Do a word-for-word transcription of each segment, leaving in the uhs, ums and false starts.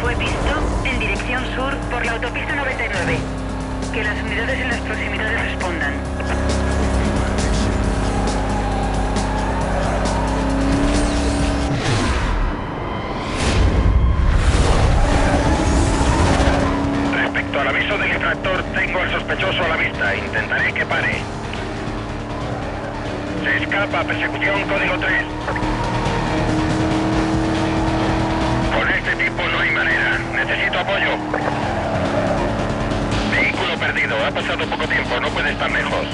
fue visto en dirección sur por la autopista noventa y nueve. Que las unidades en las proximidades respondan. Respecto al aviso del infractor, tengo al sospechoso a la vista. Intentaré que pare. Se escapa, persecución código tres. Con este tipo no hay manera. Necesito apoyo. Vehículo perdido. Ha pasado poco tiempo. No puede estar lejos.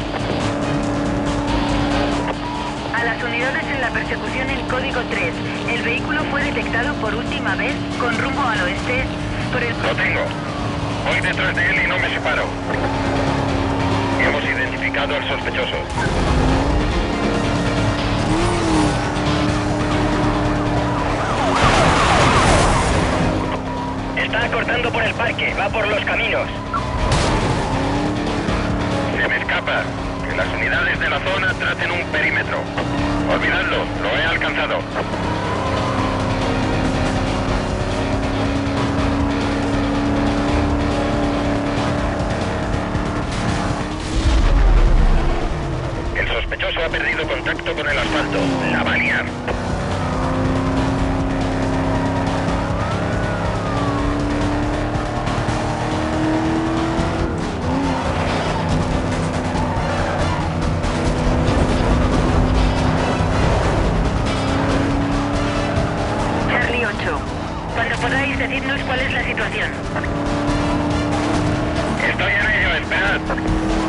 A las unidades en la persecución en código tres. El vehículo fue detectado por última vez con rumbo al oeste por el... Lo tengo. Voy detrás de él y no me separo. Hemos identificado al sospechoso. Está cortando por el parque, va por los caminos. Se me escapa. Que las unidades de la zona tracen un perímetro. Olvidadlo, lo he alcanzado. El sospechoso ha perdido contacto con el asfalto. La va a liar. Cuando podáis decirnos cuál es la situación. Estoy en ello, esperad.